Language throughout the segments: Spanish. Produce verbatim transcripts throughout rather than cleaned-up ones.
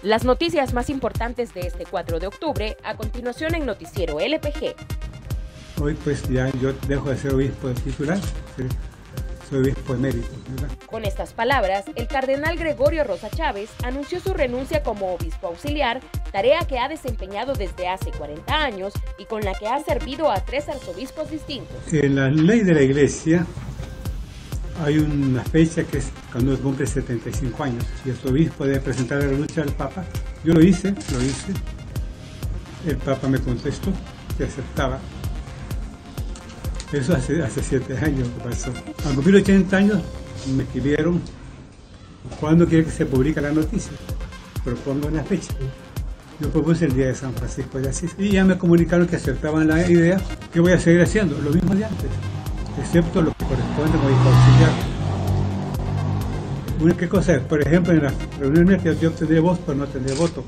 Las noticias más importantes de este cuatro de octubre, a continuación en Noticiero L P G. Hoy pues ya yo dejo de ser obispo titular, soy obispo emérito, ¿verdad? Con estas palabras, el cardenal Gregorio Rosa Chávez anunció su renuncia como obispo auxiliar, tarea que ha desempeñado desde hace cuarenta años y con la que ha servido a tres arzobispos distintos. En la ley de la Iglesia hay una fecha que es cuando cumple setenta y cinco años y el obispo debe presentar la renuncia al Papa. Yo lo hice, lo hice. El Papa me contestó que aceptaba. Eso hace, hace siete años que pasó. Al cumplir ochenta años me escribieron cuándo quiere que se publique la noticia. Propongo una fecha. Yo propuse el día de San Francisco de Asís y ya me comunicaron que aceptaban la idea. ¿Qué voy a seguir haciendo? Lo mismo de antes, excepto lo que corresponde como obispo auxiliar. Una qué cosa es, por ejemplo, en las reuniones que yo tendré voz, pero no tendré voto.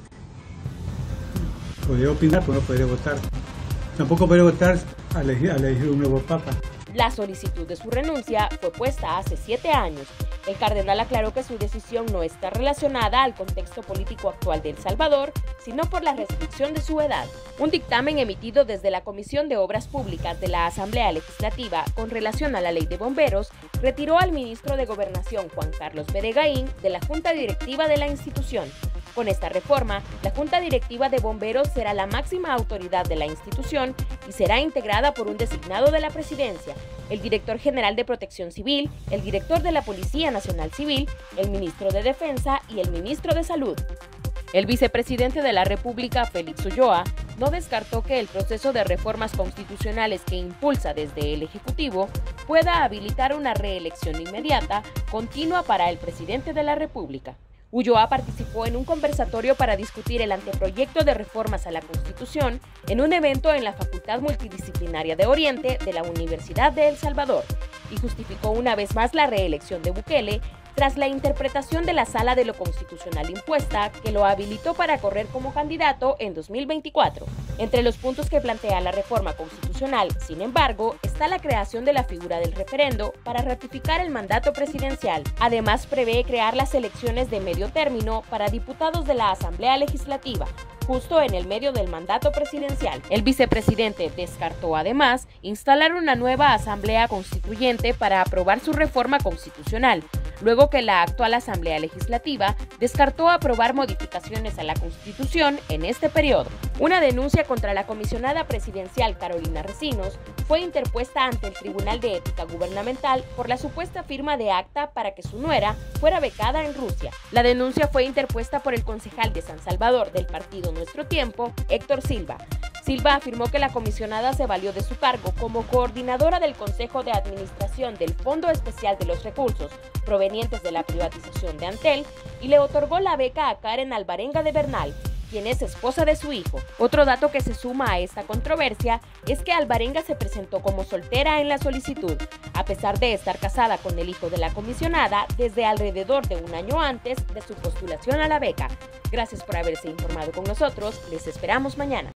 Podría opinar, pero no podría votar. Tampoco podría votar a elegir, a elegir un nuevo papa. La solicitud de su renuncia fue puesta hace siete años. El cardenal aclaró que su decisión no está relacionada al contexto político actual de El Salvador, sino por la restricción de su edad. Un dictamen emitido desde la Comisión de Obras Públicas de la Asamblea Legislativa con relación a la Ley de Bomberos retiró al ministro de Gobernación Juan Carlos Beregaín de la Junta Directiva de la institución. Con esta reforma, la Junta Directiva de Bomberos será la máxima autoridad de la institución y será integrada por un designado de la Presidencia, el Director General de Protección Civil, el Director de la Policía Nacional Civil, el Ministro de Defensa y el Ministro de Salud. El vicepresidente de la República, Félix Ulloa, no descartó que el proceso de reformas constitucionales que impulsa desde el Ejecutivo pueda habilitar una reelección inmediata, continua para el presidente de la República. Ulloa participó en un conversatorio para discutir el anteproyecto de reformas a la Constitución en un evento en la Facultad Multidisciplinaria de Oriente de la Universidad de El Salvador y justificó una vez más la reelección de Bukele tras la interpretación de la Sala de lo Constitucional impuesta que lo habilitó para correr como candidato en dos mil veinticuatro. Entre los puntos que plantea la reforma constitucional, sin embargo, está la creación de la figura del referendo para ratificar el mandato presidencial. Además, prevé crear las elecciones de medio término para diputados de la Asamblea Legislativa, justo en el medio del mandato presidencial. El vicepresidente descartó además instalar una nueva Asamblea Constituyente para aprobar su reforma constitucional, luego que la actual Asamblea Legislativa descartó aprobar modificaciones a la Constitución en este periodo. Una denuncia contra la comisionada presidencial Carolina Recinos fue interpuesta ante el Tribunal de Ética Gubernamental por la supuesta firma de acta para que su nuera fuera becada en Rusia. La denuncia fue interpuesta por el concejal de San Salvador del partido Nuestro Tiempo, Héctor Silva. Silva afirmó que la comisionada se valió de su cargo como coordinadora del Consejo de Administración del Fondo Especial de los Recursos provenientes de la privatización de Antel y le otorgó la beca a Karen Alvarenga de Bernal, quien es esposa de su hijo. Otro dato que se suma a esta controversia es que Alvarenga se presentó como soltera en la solicitud, a pesar de estar casada con el hijo de la comisionada desde alrededor de un año antes de su postulación a la beca. Gracias por haberse informado con nosotros, les esperamos mañana.